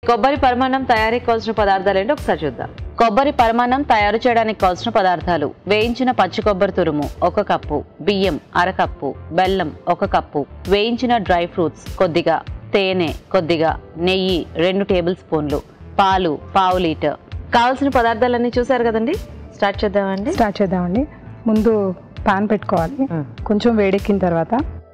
కొబ్బరి పరమాన్నం తయారీకి కావాల్సిన పదార్థాలు ఏంటో ఒకసారి చూద్దాం. కొబ్బరి పరమాన్నం తయారు చేయడానికి కావాల్సిన పదార్థాలు: వేయించిన పచ్చి కొబ్బరి తురుము 1 కప్పు, బియ్యం 1/2 కప్పు, బెల్లం 1 కప్పు, వేయించిన డ్రై ఫ్రూట్స్ కొద్దిగా, తేనె కొద్దిగా, నెయ్యి 2 టేబుల్ స్పూన్లు, పాలు 1/2 లీటర్. కావాల్సిన పదార్థాలన్నీ చూసారు కదండి, స్టార్ట్ చేద్దామండి. ముందు పాన్ పెట్టుకోవాలి. కొంచెం వేడెక్కిన తర్వాత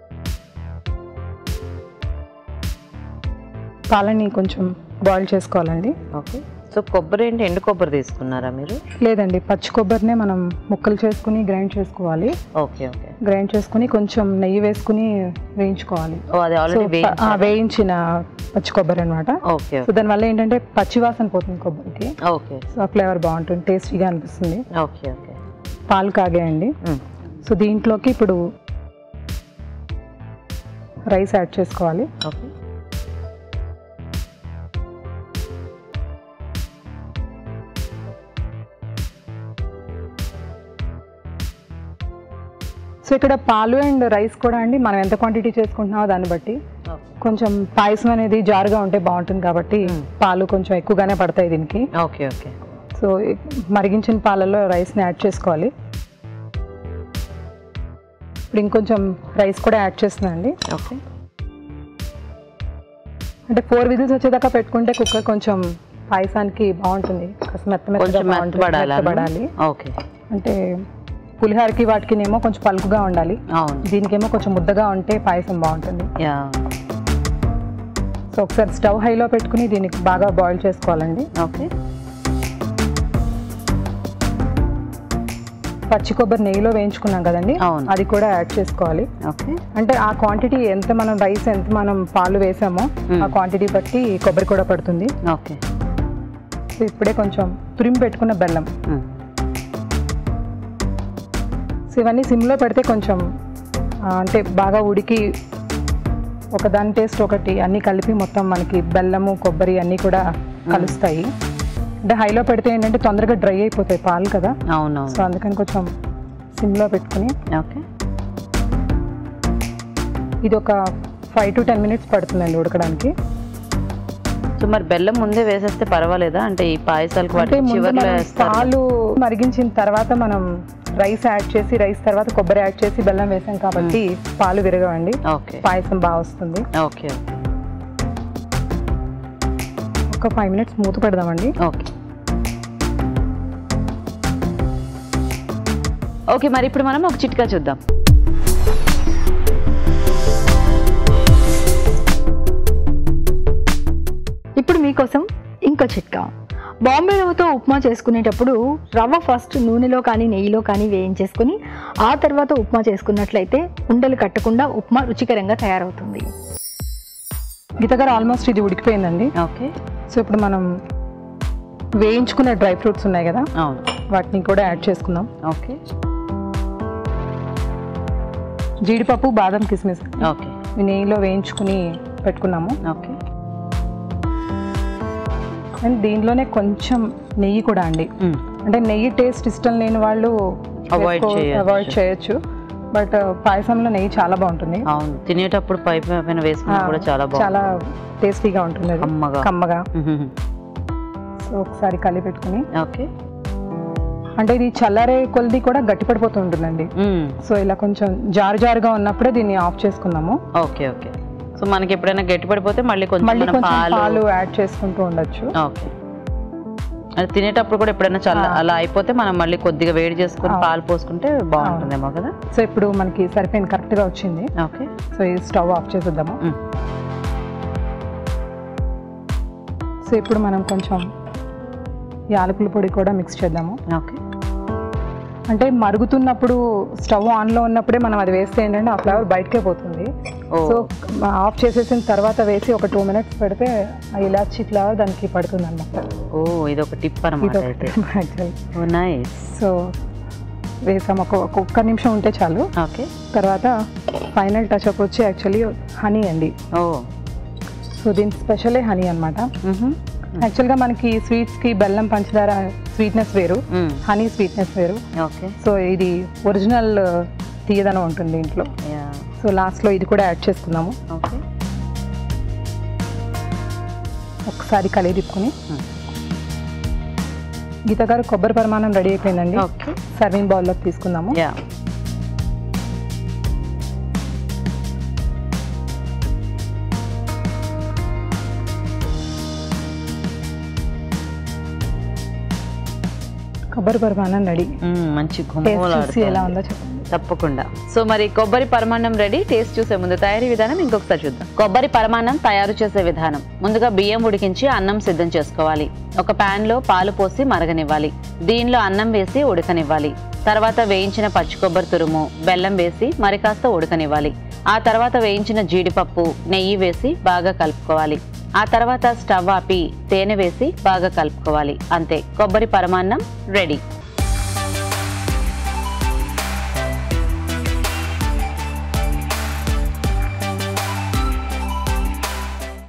పాలని కొంచెం బాయిల్ చేసుకోవాలండి. ఓకే. సో కొబ్బరి ఏంటి, ఎండు కొబ్బరి తీసుకున్నారా మీరు? లేదండి, పచ్చి కొబ్బరినే మనం ముక్కలు చేసుకుని గ్రైండ్ చేసుకోవాలి. Okay okay. గ్రైండ్ చేసుకుని కొంచెం నెయ్యి వేసుకుని వేయించుకోవాలి. అది ఆల్రెడీ వేయించిన పచ్చి కొబ్బరి అనమాట. ఓకే. సో దానివల్ల ఏంటంటే పచ్చి వాసన పోతుంది కొబ్బరికి. ఓకే. సో ఫ్లేవర్ బాగుంటుంది, టేస్టీగా అనిపిస్తుంది. Okay okay. పాలు కాగాయండి. సో దీంట్లోకి ఇప్పుడు రైస్ యాడ్ చేసుకోవాలి. ఓకే. సో ఇక్కడ పాలు అండ్ రైస్ కూడా అండి మనం ఎంత క్వాంటిటీ చేసుకుంటున్నామో దాన్ని బట్టి. కొంచెం పాయసం అనేది జారుగా ఉంటే బాగుంటుంది కాబట్టి పాలు కొంచెం ఎక్కువగానే పడతాయి దీనికి. Okay okay. సో మరిగించిన పాలలో రైస్ని యాడ్ చేసుకోవాలి. ఇప్పుడు ఇంకొంచెం రైస్ కూడా యాడ్ చేస్తున్నానండి. ఓకే. అంటే 4 విజిల్స్ వచ్చేదాకా పెట్టుకుంటే కుక్కర్ కొంచెం పాయసానికి బాగుంటుంది, మెత్తబడాలి. ఓకే. అంటే పులిహోరకి వాటికినేమో కొంచెం పలుకుగా ఉండాలి, దీనికేమో కొంచెం ముద్దగా ఉంటే పాయసం బాగుంటుంది. సో ఒకసారి స్టవ్ హైలో పెట్టుకుని దీనికి బాగా బాయిల్ చేసుకోవాలండి. ఓకే. పచ్చి కొబ్బరి నెయ్యిలో వేయించుకున్నాం కదండి, అది కూడా యాడ్ చేసుకోవాలి. ఓకే. అంటే ఆ క్వాంటిటీ ఎంత మనం రైస్ ఎంత మనం పాలు వేసామో ఆ క్వాంటిటీ బట్టి కొబ్బరి కూడా పడుతుంది. ఓకే. సో ఇప్పుడే కొంచెం తురిమి పెట్టుకున్న బెల్లం. సో ఇవన్నీ సిమ్లో పెడితే కొంచెం అంటే బాగా ఉడికి ఒకదాని టేస్ట్ ఒకటి అన్నీ కలిపి మొత్తం మనకి బెల్లము కొబ్బరి అన్నీ కూడా కలుస్తాయి. అంటే హైలో పెడితే ఏంటంటే తొందరగా డ్రై అయిపోతాయి పాలు కదా. అవును. సో అందుకని కొంచెం సిమ్లో పెట్టుకుని. ఓకే. ఇది ఒక 5 to 10 minutes పడుతుందండి ఉడకడానికి. సో మరి బెల్లం ముందే వేసేస్తే పర్వాలేదా? అంటే ఈ పాయసాలకు పాలు మరిగించిన తర్వాత మనం రైస్ యాడ్ చేసి రైస్ తర్వాత కొబ్బరి యాడ్ చేసి బెల్లం వేసాం కాబట్టి పాలు విరగవండి. ఓకే. పాయసం బాగా వస్తుంది. ఓకే. ఒక 5 minutes మూత పెడదామండి. ఓకే. ఓకే, మరి ఇప్పుడు మనం ఒక చిట్కా చూద్దాం. ఇప్పుడు మీకోసం ఇంకో చిట్కా. బాంబే రవ్వతో ఉప్మా చేసుకునేటప్పుడు రవ్వ ఫస్ట్ నూనెలో కానీ నెయ్యిలో కానీ వేయించేసుకుని ఆ తర్వాత ఉప్మా చేసుకున్నట్లయితే ఉండలు కట్టకుండా ఉప్మా రుచికరంగా తయారవుతుంది. గీత గారు ఆల్మోస్ట్ ఇది ఉడికిపోయిందండి. ఓకే. సో ఇప్పుడు మనం వేయించుకున్న డ్రై ఫ్రూట్స్ ఉన్నాయి కదా, వాటిని కూడా యాడ్ చేసుకుందాం. ఓకే. జీడిపప్పు బాదం కిస్మిస్ ఓకే నెయ్యిలో వేయించుకుని పెట్టుకున్నాము. ఓకే. అండ్ దీనిలోనే కొంచెం నెయ్యి కూడా అండి. అంటే నెయ్యి టేస్ట్ ఇష్టం లేని వాళ్ళు అవాయిడ్ చేయొచ్చు, బట్ పాయసంలో నెయ్యి చాలా బాగుంటుంది. అవును, తినేటప్పుడు పైన వేసుకున్నా కూడా చాలా టేస్టీగా ఉంటుంది, కమ్మగా. సో ఒకసారి కలిపి పెట్టుకుని. ఓకే. అంటే ఇది చల్లారే కొద్ది కూడా గట్టి పడిపోతూ ఉంటుందండి. సో ఇలా కొంచెం జారుగా ఉన్నప్పుడే దీన్ని ఆఫ్ చేసుకున్నాము. Okay okay. సో మనకి ఎప్పుడైనా గట్టి పడిపోతే మళ్ళీ కొంచెం పాలు యాడ్ చేసుకుంటూ ఉండొచ్చు. ఓకే. అది తినేటప్పుడు కూడా ఎప్పుడైనా అలా అయిపోతే మనం మళ్ళీ కొద్దిగా వేడి చేసుకుని పాలు పోసుకుంటే బాగుంటుందేమో కదా. సో ఇప్పుడు మనకి సరిపోయింది, కరెక్ట్గా వచ్చింది. ఓకే. సో ఈ స్టవ్ ఆఫ్ చేసేద్దాము. సో ఇప్పుడు మనం కొంచెం యాలకుల పొడి కూడా మిక్స్ చేద్దాము. ఓకే. అంటే మరుగుతున్నప్పుడు స్టవ్ ఆన్లో ఉన్నప్పుడే మనం అది వేస్తే ఏంటంటే ఆ ఫ్లేవర్ బయటకే పోతుంది. సో ఆఫ్ చేసేసిన తర్వాత వేసి ఒక 2 minutes పెడితే ఆ ఇలాచీ ఫ్లేవర్ దానికి పడుతుంది అన్నమాట. ఓ, ఇది ఒక టిప్ అన్నమాట. సో వేసాం, ఒక్క నిమిషం ఉంటే చాలు. ఓకే. తర్వాత ఫైనల్ టచ్ అప్ వచ్చి యాక్చువల్లీ హనీ అండి. ఓ, సో దీని స్పెషలే హనీ అనమాట. యాక్చువల్గా మనకి స్వీట్స్కి బెల్లం పంచదార స్వీట్నెస్ వేరు, హనీ స్వీట్నెస్ వేరు. ఓకే. సో ఇది ఒరిజినల్ తీయదనం ఉంటుంది ఇంట్లో. సో లాస్ట్లో ఇది కూడా యాడ్ చేసుకుందాము. ఓకే. ఒకసారి కలిగి తిప్పుకొని. గీత గారు కొబ్బరి పరిమాణం రెడీ అయిపోయిందండి. ఓకే, సర్వింగ్ బౌల్లోకి తీసుకుందాము. యా. కొబ్బరి పరిమాణం రెడీ. మంచి టేస్ట్ చూసి ఎలా ఉందో చెప్పండి. తప్పకుండా. సో మరి కొబ్బరి పరమాన్నం రెడీ. టేస్ట్ చూసే ముందు తయారీ విధానం ఇంకొకసారి చూద్దాం. కొబ్బరి పరమాన్నం తయారు చేసే విధానం: ముందుగా బియ్యం ఉడికించి అన్నం సిద్ధం చేసుకోవాలి. ఒక పాన్ లో పాలు పోసి మరగనివ్వాలి. దీనిలో అన్నం వేసి ఉడకనివ్వాలి. తర్వాత వేయించిన పచ్చి కొబ్బరి తురుము, బెల్లం వేసి మరి కాస్త ఉడకనివ్వాలి. ఆ తర్వాత వేయించిన జీడిపప్పు, నెయ్యి వేసి బాగా కలుపుకోవాలి. ఆ తర్వాత స్టవ్ ఆపి తేనె వేసి బాగా కలుపుకోవాలి. అంతే, కొబ్బరి పరమాన్నం రెడీ.